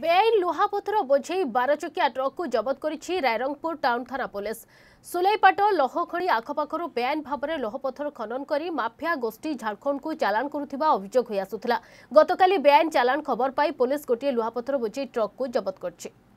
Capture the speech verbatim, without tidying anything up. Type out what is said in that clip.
बेआईन लुहापथर बोझे बार चकिया ट्रक को जबत करिछि रायरंगपुर टाउन थाना पुलिस। सुलैपाट लौहखणी आखपाखर बेआईन भाव में लौहपथर खनन कर माफिया गोष्ठी झारखंड को चालाण करुवा अभियोग होई आसुथिला। गतकाली बेआईन चालाण खबर पाई पुलिस गोटे लुहापथर बोझे ट्रक को जबत करछि।